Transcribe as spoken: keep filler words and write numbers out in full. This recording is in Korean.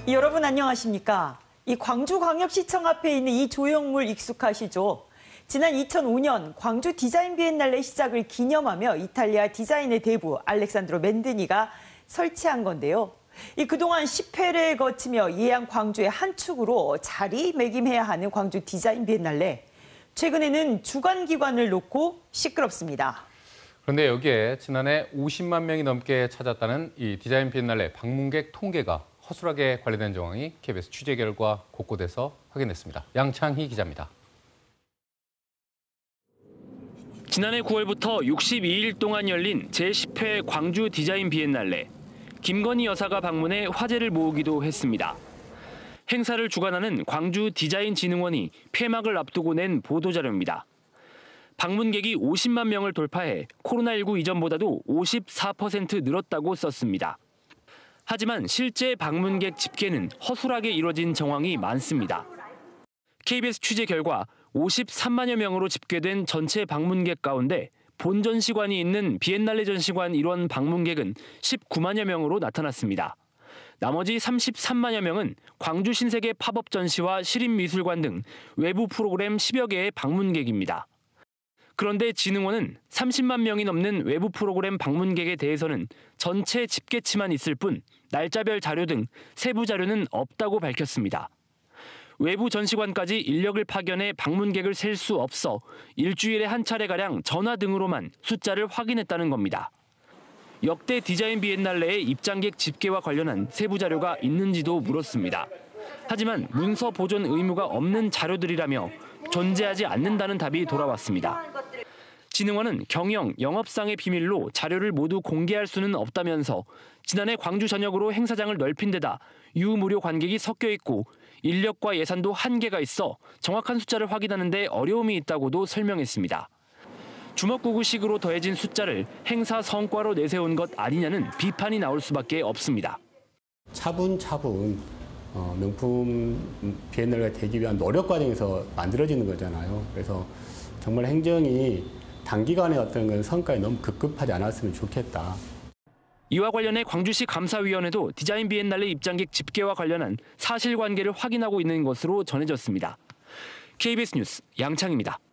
여러분 안녕하십니까? 이 광주광역시청 앞에 있는 이 조형물 익숙하시죠? 지난 이천오 년 광주 디자인 비엔날레 시작을 기념하며 이탈리아 디자인의 대부 알렉산드로 맨드니가 설치한 건데요. 이 그동안 십 회를 거치며 예양 광주의 한 축으로 자리매김해야 하는 광주 디자인 비엔날레. 최근에는 주관기관을 놓고 시끄럽습니다. 그런데 여기에 지난해 오십만 명이 넘게 찾았다는 이 디자인 비엔날레 방문객 통계가 허술하게 관리된 정황이 케이비에스 취재 결과 곳곳에서 확인됐습니다. 양창희 기자입니다. 지난해 구월부터 육십이 일 동안 열린 제십 회 광주 디자인 비엔날레. 김건희 여사가 방문해 화제를 모으기도 했습니다. 행사를 주관하는 광주디자인진흥원이 폐막을 앞두고 낸 보도자료입니다. 방문객이 오십만 명을 돌파해 코로나십구 이전보다도 오십사 퍼센트 늘었다고 썼습니다. 하지만 실제 방문객 집계는 허술하게 이뤄진 정황이 많습니다. 케이비에스 취재 결과 오십삼만여 명으로 집계된 전체 방문객 가운데 본 전시관이 있는 비엔날레 전시관 일원 방문객은 십구만여 명으로 나타났습니다. 나머지 삼십삼만여 명은 광주 신세계 팝업 전시와 시립미술관 등 외부 프로그램 십여 개의 방문객입니다. 그런데 진흥원은 삼십만 명이 넘는 외부 프로그램 방문객에 대해서는 전체 집계치만 있을 뿐 날짜별 자료 등 세부 자료는 없다고 밝혔습니다. 외부 전시관까지 인력을 파견해 방문객을 셀 수 없어 일주일에 한 차례가량 전화 등으로만 숫자를 확인했다는 겁니다. 역대 디자인 비엔날레의 입장객 집계와 관련한 세부 자료가 있는지도 물었습니다. 하지만 문서 보존 의무가 없는 자료들이라며 존재하지 않는다는 답이 돌아왔습니다. 진흥원은 경영, 영업상의 비밀로 자료를 모두 공개할 수는 없다면서 지난해 광주 전역으로 행사장을 넓힌 데다 유무료 관객이 섞여 있고 인력과 예산도 한계가 있어 정확한 숫자를 확인하는 데 어려움이 있다고도 설명했습니다. 주먹구구식으로 더해진 숫자를 행사 성과로 내세운 것 아니냐는 비판이 나올 수밖에 없습니다. 차분차분 어, 명품 비엔날레가 되기 위한 노력 과정에서 만들어지는 거잖아요. 그래서 정말 행정이 단기간에 어떤 성과에 너무 급급하지 않았으면 좋겠다. 이와 관련해 광주시 감사위원회도 디자인 비엔날레 입장객 집계와 관련한 사실관계를 확인하고 있는 것으로 전해졌습니다. 케이비에스 뉴스 양창입니다.